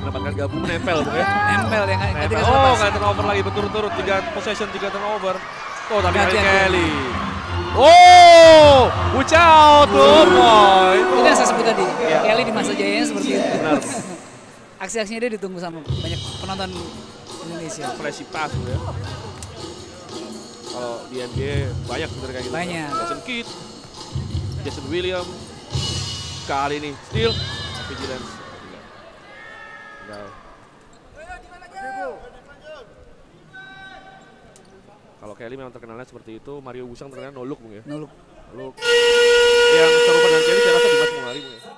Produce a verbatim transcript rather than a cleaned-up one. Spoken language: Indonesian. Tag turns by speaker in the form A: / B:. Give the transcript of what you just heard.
A: mendapatkan gabung nempel Bung ya.
B: Nempel ya nggak
A: Nempel. Oh, nggak turnover lagi berturut-turut tiga possession tiga turnover. Oh, tapi kali Kelly. Oh, watch out tuh boy.
B: Itu yang saya sebut tadi.
A: Ya.
B: Kelly di masa jayanya seperti itu.
A: Benar.
B: Aksi-aksinya dia ditunggu sama banyak penonton Indonesia.
A: Flashy pass ya. Kalau di N B A banyak sebenarnya kayak gitu.
B: Banyak.
A: Jason Kidd, Jason Williams. Kali ini steal, vigilance. Tinggal. Kalau Kelly memang terkenalnya seperti itu, Mario Busang terkenal no look Bung ya.
B: No look.
A: No look. Yang serupa dengan Kelly saya rasa Dimas Mungari Bung ya.